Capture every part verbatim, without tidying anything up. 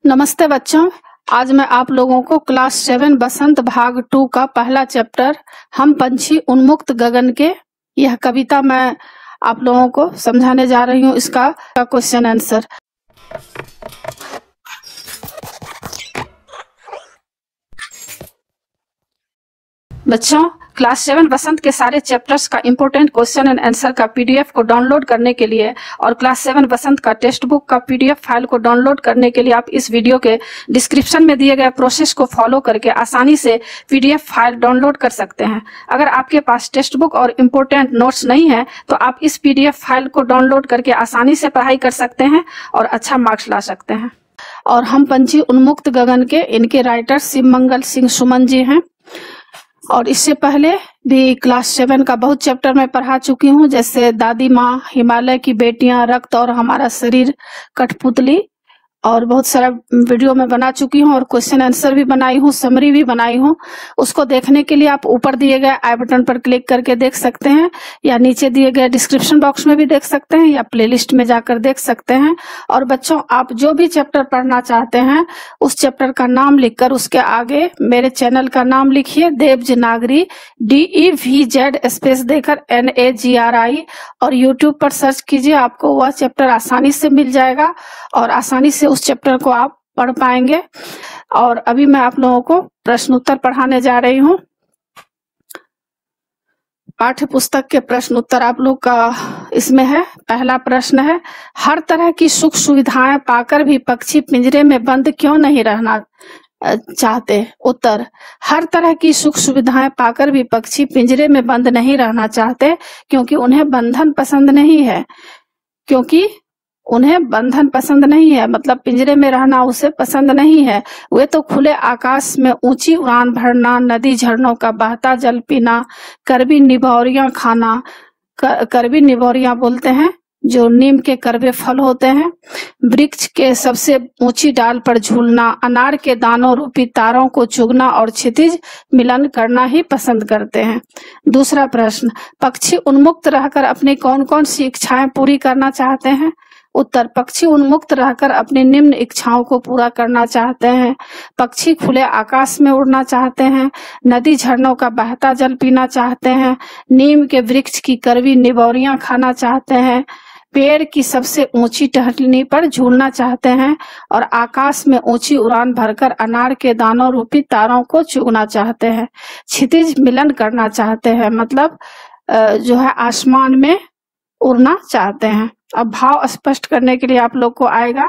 नमस्ते बच्चों, आज मैं आप लोगों को क्लास सेवन बसंत भाग टू का पहला चैप्टर हम पंछी उन्मुक्त गगन के यह कविता मैं आप लोगों को समझाने जा रही हूँ। इसका क्वेश्चन आंसर। बच्चों, क्लास सेवन बसंत के सारे चैप्टर्स का इंपॉर्टेंट क्वेश्चन एंड आंसर का पीडीएफ को डाउनलोड करने के लिए और क्लास सेवन बसंत का टेक्स्ट बुक का पीडीएफ फाइल को डाउनलोड करने के लिए आप इस वीडियो के डिस्क्रिप्शन में दिए गए प्रोसेस को फॉलो करके आसानी से पीडीएफ फाइल डाउनलोड कर सकते हैं। अगर आपके पास टेक्स्ट बुक और इम्पोर्टेंट नोट्स नहीं है तो आप इस पीडीएफ फाइल को डाउनलोड करके आसानी से पढ़ाई कर सकते हैं और अच्छा मार्क्स ला सकते हैं। और हम पंछी उन्मुक्त गगन के इनके राइटर शिव मंगल सिंह सुमन जी हैं। और इससे पहले भी क्लास सेवन का बहुत चैप्टर मैं पढ़ा चुकी हूँ, जैसे दादी माँ, हिमालय की बेटियां, रक्त और हमारा शरीर, कठपुतली, और बहुत सारा वीडियो में बना चुकी हूँ और क्वेश्चन आंसर भी बनाई हूँ, समरी भी बनाई हूँ। उसको देखने के लिए आप ऊपर दिए गए आई बटन पर क्लिक करके देख सकते हैं या नीचे दिए गए डिस्क्रिप्शन बॉक्स में भी देख सकते हैं या प्लेलिस्ट में जाकर देख सकते हैं। और बच्चों, आप जो भी चैप्टर पढ़ना चाहते हैं उस चैप्टर का नाम लिखकर उसके आगे मेरे चैनल का नाम लिखिए, Devji Nagari, D E V Z space देकर N A G R I, और यूट्यूब पर सर्च कीजिए। आपको वह चैप्टर आसानी से मिल जाएगा और आसानी से उस चैप्टर को आप पढ़ पाएंगे। और अभी मैं आप लोगों को प्रश्न उत्तर पढ़ाने जा रही हूँ। पाठ्य पुस्तक के प्रश्न उत्तर आप लोग का इसमें है। पहला प्रश्न है, हर तरह की सुख सुविधाएं पाकर भी पक्षी पिंजरे में बंद क्यों नहीं रहना चाहते? उत्तर, हर तरह की सुख सुविधाएं पाकर भी पक्षी पिंजरे में बंद नहीं रहना चाहते क्योंकि उन्हें बंधन पसंद नहीं है। क्योंकि उन्हें बंधन पसंद नहीं है, मतलब पिंजरे में रहना उसे पसंद नहीं है। वे तो खुले आकाश में ऊंची उड़ान भरना, नदी झरनों का बहता जल पीना, करवी निभौरियां खाना, कर, करवी निभौरियां बोलते हैं जो नीम के करवे फल होते हैं, वृक्ष के सबसे ऊंची डाल पर झूलना, अनार के दानों रूपी तारों को चुगना और क्षितिज मिलन करना ही पसंद करते हैं। दूसरा प्रश्न, पक्षी उन्मुक्त रहकर अपनी कौन कौन सी इच्छाएं पूरी करना चाहते हैं? उत्तर, पक्षी उन्मुक्त रहकर अपनी निम्न इच्छाओं को पूरा करना चाहते हैं। पक्षी खुले आकाश में उड़ना चाहते हैं, नदी झरनों का बहता जल पीना चाहते हैं, नीम के वृक्ष की करवी निबौरियां खाना चाहते हैं, पेड़ की सबसे ऊंची टहनी पर झूलना चाहते हैं और आकाश में ऊंची उड़ान भरकर अनार के दानों रूपी तारों को चुगना चाहते हैं। क्षितिज मिलन करना चाहते हैं, मतलब जो है आसमान में उड़ना चाहते हैं। अब भाव स्पष्ट करने के लिए आप लोग को आएगा।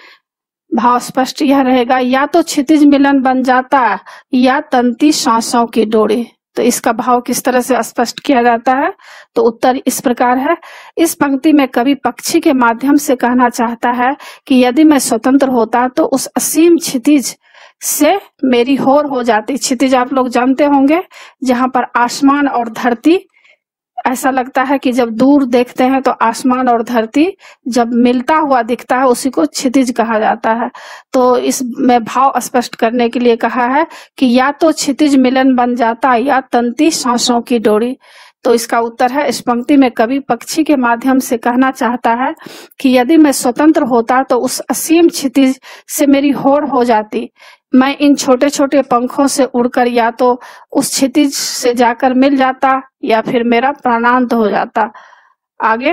भाव स्पष्ट यह रहेगा, या तो क्षितिज मिलन बन जाता या तंती सांसों की डोरी। तो इसका भाव किस तरह से स्पष्ट किया जाता है? तो उत्तर इस प्रकार है। इस पंक्ति में कवि पक्षी के माध्यम से कहना चाहता है कि यदि मैं स्वतंत्र होता तो उस असीम क्षितिज से मेरी होर हो जाती। क्षितिज आप लोग जानते होंगे, जहां पर आसमान और धरती, ऐसा लगता है कि जब दूर देखते हैं तो आसमान और धरती जब मिलता हुआ दिखता है उसी को क्षितिज कहा जाता है। तो इसमें भाव स्पष्ट करने के लिए कहा है कि या तो क्षितिज मिलन बन जाता या तंती सांसों की डोरी। तो इसका उत्तर है, इस पंक्ति में कवि पक्षी के माध्यम से कहना चाहता है कि यदि मैं स्वतंत्र होता तो उस असीम क्षितिज से मेरी होड़ हो जाती। मैं इन छोटे छोटे पंखों से उड़कर या तो उस क्षितिज से जाकर मिल जाता या फिर मेरा प्राणांत हो जाता। आगे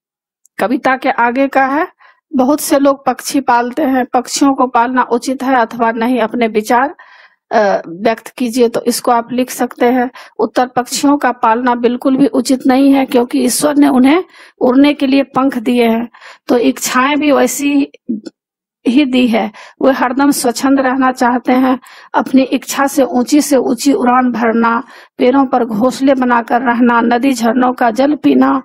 कविता के आगे का है, बहुत से लोग पक्षी पालते हैं, पक्षियों को पालना उचित है अथवा नहीं? अपने विचार व्यक्त कीजिए। तो इसको आप लिख सकते हैं। उत्तर, पक्षियों का पालना बिल्कुल भी उचित नहीं है क्योंकि ईश्वर ने उन्हें उड़ने के लिए पंख दिए हैं, तो इच्छाएं भी वैसी ही दी है। वे हरदम स्वच्छंद रहना चाहते हैं, अपनी इच्छा से ऊंची से ऊंची उड़ान भरना, पेड़ों पर घोंसले बनाकर रहना, नदी झरनों का जल पीना,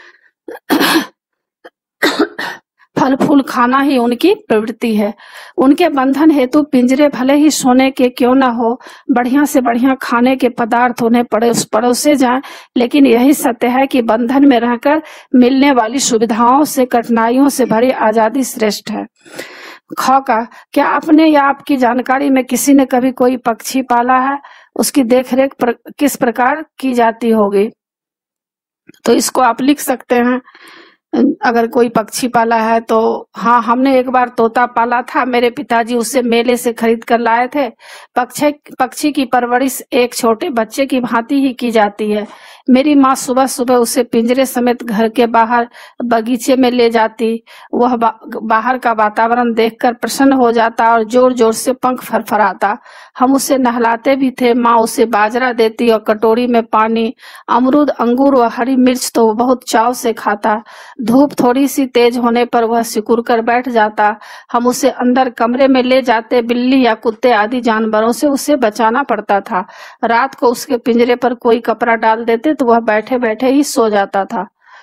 फल फूल खाना ही उनकी प्रवृत्ति है। उनके बंधन हेतु पिंजरे भले ही सोने के क्यों न हो, बढ़िया से बढ़िया खाने के पदार्थ उन्हें पड़ोस पड़ोसे जाएं, लेकिन यही सत्य है कि बंधन में रहकर मिलने वाली सुविधाओं से कठिनाइयों से भरी आजादी श्रेष्ठ है। ख का, क्या आपने या आपकी जानकारी में किसी ने कभी कोई पक्षी पाला है? उसकी देखरेख प्र, किस प्रकार की जाती होगी? तो इसको आप लिख सकते हैं अगर कोई पक्षी पाला है तो हाँ, हमने एक बार तोता पाला था। मेरे पिताजी उसे मेले से खरीद कर लाए थे। पक्षी पक्षी की परवरिश एक छोटे बच्चे की भांति ही की जाती है। मेरी माँ सुबह सुबह उसे पिंजरे समेत घर के बाहर बगीचे में ले जाती। वह बा, बाहर का वातावरण देखकर प्रसन्न हो जाता और जोर जोर से पंख फरफराता। हम उसे नहलाते भी थे। माँ उसे बाजरा देती और कटोरी में पानी, अमरूद, अंगूर व हरी मिर्च तो वो बहुत चाव से खाता। धूप थोड़ी सी तेज होने पर वह सिकुड़ कर बैठ जाता। हम उसे अंदर कमरे में ले जाते। बिल्ली या कुत्ते आदि जानवरों से उसे बचाना पड़ता था। रात को उसके पिंजरे पर कोई कपड़ा डाल देते तो वह बैठे बैठे ही सो जाता था।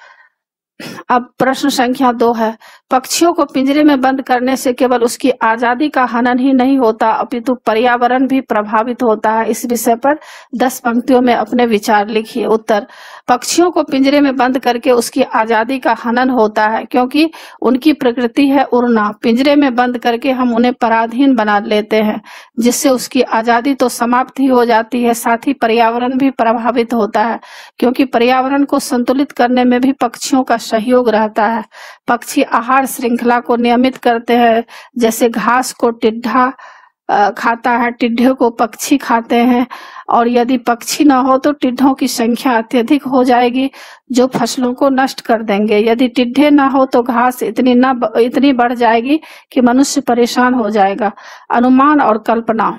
अब प्रश्न संख्या दो है, पक्षियों को पिंजरे में बंद करने से केवल उसकी आजादी का हनन ही नहीं होता अपितु पर्यावरण भी प्रभावित होता है। इस विषय पर दस पंक्तियों में अपने विचार लिखिए। उत्तर, पक्षियों को पिंजरे में बंद करके उसकी आजादी का हनन होता है, क्योंकि उनकी प्रकृति है उड़ना। पिंजरे में बंद करके हम उन्हें पराधीन बना लेते हैं, जिससे उसकी आजादी तो समाप्त ही हो जाती है, साथ ही पर्यावरण भी प्रभावित होता है, क्योंकि पर्यावरण को संतुलित करने में भी पक्षियों का सहयोग रहता है। पक्षी आहार श्रृंखला को नियमित करते हैं, जैसे घास को टिड्ढा खाता है, टिड्ढे को पक्षी खाते हैं, और यदि पक्षी न हो तो टिड्ढों की संख्या अत्यधिक हो जाएगी जो फसलों को नष्ट कर देंगे। यदि टिड्ढे न हो तो घास इतनी न इतनी बढ़ जाएगी कि मनुष्य परेशान हो जाएगा। अनुमान और कल्पना,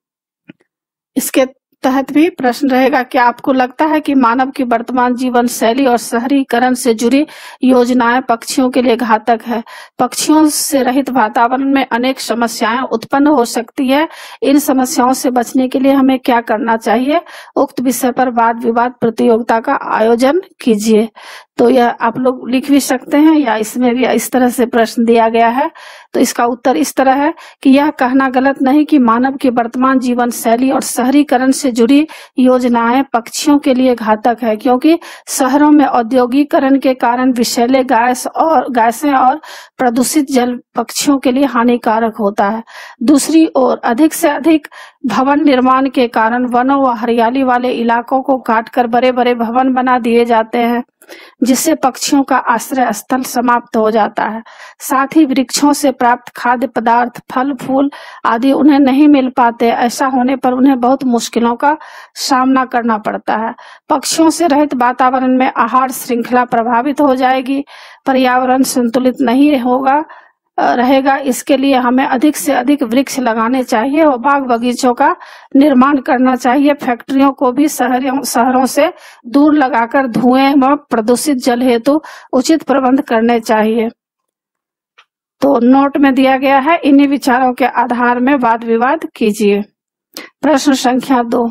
इसके तहत भी प्रश्न रहेगा कि आपको लगता है कि मानव की वर्तमान जीवन शैली और शहरीकरण से जुड़ी योजनाएं पक्षियों के लिए घातक है। पक्षियों से रहित वातावरण में अनेक समस्याएं उत्पन्न हो सकती है। इन समस्याओं से बचने के लिए हमें क्या करना चाहिए? उक्त विषय पर वाद विवाद प्रतियोगिता का आयोजन कीजिए। तो यह आप लोग लिख भी सकते हैं या इसमें भी इस तरह से प्रश्न दिया गया है। तो इसका उत्तर इस तरह है कि यह कहना गलत नहीं कि मानव की वर्तमान जीवन शैली और शहरीकरण से जुड़ी योजनाएं पक्षियों के लिए घातक है, क्योंकि शहरों में औद्योगिकरण के कारण विषैले गैस और गैसें और प्रदूषित जल पक्षियों के लिए हानिकारक होता है। दूसरी ओर अधिक से अधिक भवन निर्माण के कारण वनों व हरियाली वाले इलाकों को काटकर बड़े बड़े भवन बना दिए जाते हैं, जिससे पक्षियों का आश्रय स्थल समाप्त हो जाता है। साथ ही वृक्षों से प्राप्त खाद्य पदार्थ, फल फूल आदि उन्हें नहीं मिल पाते। ऐसा होने पर उन्हें बहुत मुश्किलों का सामना करना पड़ता है। पक्षियों से रहित वातावरण में आहार श्रृंखला प्रभावित हो जाएगी, पर्यावरण संतुलित नहीं होगा रहेगा। इसके लिए हमें अधिक से अधिक वृक्ष लगाने चाहिए और बाग बगीचों का निर्माण करना चाहिए। फैक्ट्रियों को भी शहरों शहरों से दूर लगाकर धुएं व प्रदूषित जल हेतु उचित प्रबंध करने चाहिए। तो नोट में दिया गया है, इन्हीं विचारों के आधार में वाद विवाद कीजिए। प्रश्न संख्या दो,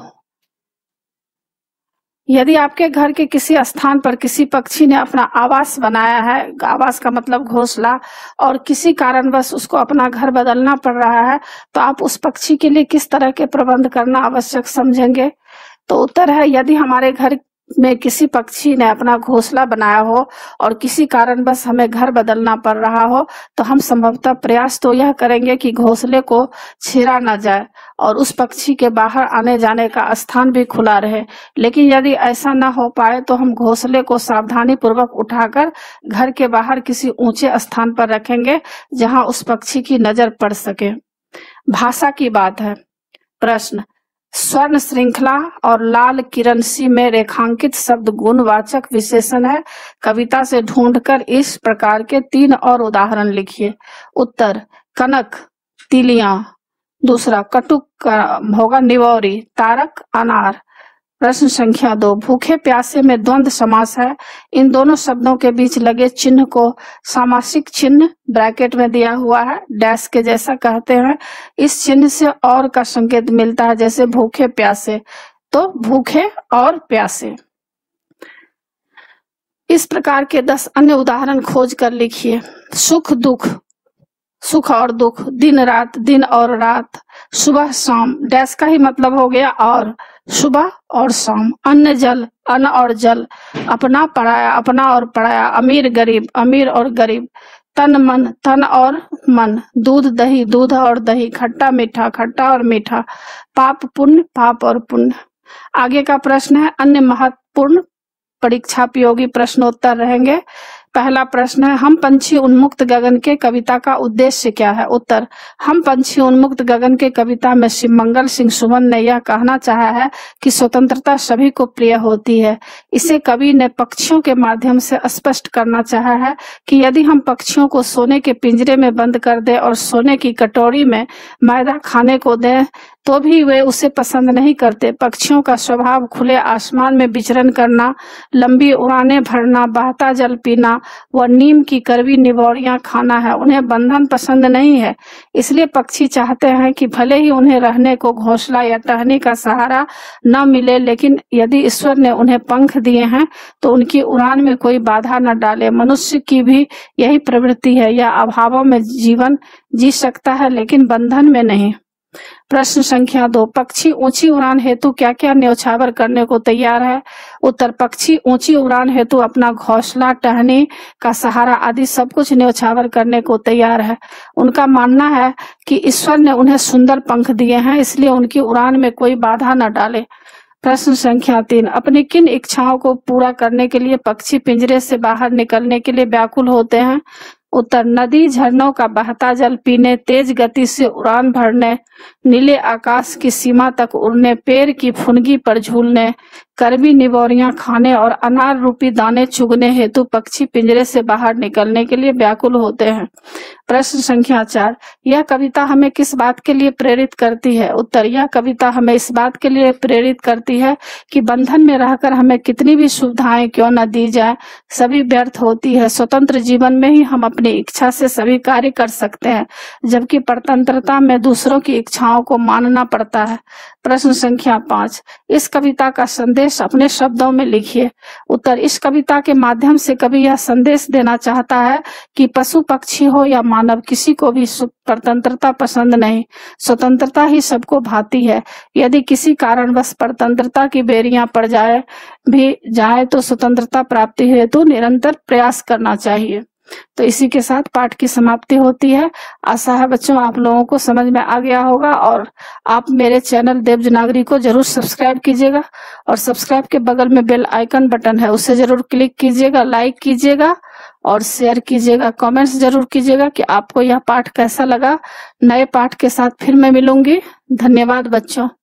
यदि आपके घर के किसी स्थान पर किसी पक्षी ने अपना आवास बनाया है, आवास का मतलब घोंसला, और किसी कारणवश उसको अपना घर बदलना पड़ रहा है, तो आप उस पक्षी के लिए किस तरह के प्रबंध करना आवश्यक समझेंगे? तो उत्तर है, यदि हमारे घर में किसी पक्षी ने अपना घोंसला बनाया हो और किसी कारणवश हमें घर बदलना पड़ रहा हो, तो हम संभवतः प्रयास तो यह करेंगे कि घोंसले को छेड़ा न जाए और उस पक्षी के बाहर आने जाने का स्थान भी खुला रहे। लेकिन यदि ऐसा न हो पाए तो हम घोंसले को सावधानी पूर्वक उठाकर घर के बाहर किसी ऊंचे स्थान पर रखेंगे जहां उस पक्षी की नजर पड़ सके। भाषा की बात है। प्रश्न, स्वर्ण श्रृंखला और लाल किरण सी में रेखांकित शब्द गुणवाचक विशेषण है। कविता से ढूंढकर इस प्रकार के तीन और उदाहरण लिखिए। उत्तर, कनक, तिलियां। दूसरा, कटुक होगा निवौरी, तारक, अनार। प्रश्न संख्या दो, भूखे प्यासे में द्वंद्व समास है। इन दोनों शब्दों के बीच लगे चिन्ह को सामासिक चिन्ह ब्रैकेट में दिया हुआ है, डैश के जैसा कहते हैं। इस चिन्ह से और का संकेत मिलता है, जैसे भूखे प्यासे, तो भूखे और प्यासे। इस प्रकार के दस अन्य उदाहरण खोज कर लिखिए। सुख दुख, सुख और दुख, दिन रात, दिन और रात, सुबह शाम, डैश का ही मतलब हो गया और, सुबह और शाम। अन्न जल, अन्न और जल, अपना पराया, अपना और पराया, अमीर गरीब, अमीर और गरीब, तन मन, तन और मन, दूध दही, दूध और दही, खट्टा मीठा, खट्टा और मीठा, पाप पुण्य, पाप और पुण्य। आगे का प्रश्न है, अन्य महत्वपूर्ण परीक्षापयोगी प्रश्नोत्तर रहेंगे। पहला प्रश्न है, हम पंछी उन्मुक्त गगन के कविता का उद्देश्य क्या है? उत्तर, हम पंछी उन्मुक्त गगन के कविता में शिवमंगल सिंह सुमन ने यह कहना चाहा है कि स्वतंत्रता सभी को प्रिय होती है। इसे कवि ने पक्षियों के माध्यम से स्पष्ट करना चाहा है कि यदि हम पक्षियों को सोने के पिंजरे में बंद कर दें और सोने की कटोरी में मैदा खाने को दें तो भी वे उसे पसंद नहीं करते। पक्षियों का स्वभाव खुले आसमान में विचरण करना, लंबी उड़ानें भरना, बहता जल पीना व नीम की कड़वी निबौड़ियां खाना है। उन्हें बंधन पसंद नहीं है। इसलिए पक्षी चाहते हैं कि भले ही उन्हें रहने को घोंसला या टहनी का सहारा न मिले, लेकिन यदि ईश्वर ने उन्हें पंख दिए हैं तो उनकी उड़ान में कोई बाधा न डाले। मनुष्य की भी यही प्रवृत्ति है। यह अभावों में जीवन जी सकता है लेकिन बंधन में नहीं। प्रश्न संख्या दो, पक्षी ऊंची उड़ान हेतु क्या क्या न्यौछावर करने को तैयार है? उत्तर, पक्षी ऊंची उड़ान हेतु अपना घोंसला, टहनी का सहारा आदि सब कुछ न्यौछावर करने को तैयार है। उनका मानना है कि ईश्वर ने उन्हें सुंदर पंख दिए हैं, इसलिए उनकी उड़ान में कोई बाधा न डाले। प्रश्न संख्या तीन, अपनी किन इच्छाओं को पूरा करने के लिए पक्षी पिंजरे से बाहर निकलने के लिए व्याकुल होते हैं? उत्तर, नदी झरनों का बहता जल पीने, तेज गति से उड़ान भरने, नीले आकाश की सीमा तक उड़ने, पेड़ की फुनगी पर झूलने, कड़वी निबौरियां खाने और अनार रूपी दाने चुगने हेतु पक्षी पिंजरे से बाहर निकलने के लिए व्याकुल होते हैं। प्रश्न संख्या चार, यह कविता हमें किस बात के लिए प्रेरित करती है? उत्तर, यह कविता हमें इस बात के लिए प्रेरित करती है कि बंधन में रहकर हमें कितनी भी सुविधाएं क्यों न दी जाए, सभी व्यर्थ होती है। स्वतंत्र जीवन में ही हम अपनी इच्छा से सभी कार्य कर सकते हैं, जबकि परतंत्रता में दूसरों की इच्छाओं को मानना पड़ता है। प्रश्न संख्या पाँच, इस कविता का संदेश अपने शब्दों में लिखिए। उत्तर, इस कविता के माध्यम से कवि यह संदेश देना चाहता है कि पशु पक्षी हो या मानव, किसी को भी स्वतंत्रता पसंद नहीं। स्वतंत्रता ही सबको भाती है। यदि किसी कारणवश परतंत्रता की बेड़ियां पड़ जाए भी जाए तो स्वतंत्रता प्राप्ति हेतु निरंतर प्रयास करना चाहिए। तो इसी के साथ पाठ की समाप्ति होती है। आशा है बच्चों आप लोगों को समझ में आ गया होगा और आप मेरे चैनल देवजनागरी को जरूर सब्सक्राइब कीजिएगा और सब्सक्राइब के बगल में बेल आइकन बटन है, उसे जरूर क्लिक कीजिएगा, लाइक कीजिएगा और शेयर कीजिएगा। कमेंट्स जरूर कीजिएगा कि आपको यह पाठ कैसा लगा। नए पाठ के साथ फिर मैं मिलूंगी। धन्यवाद बच्चों।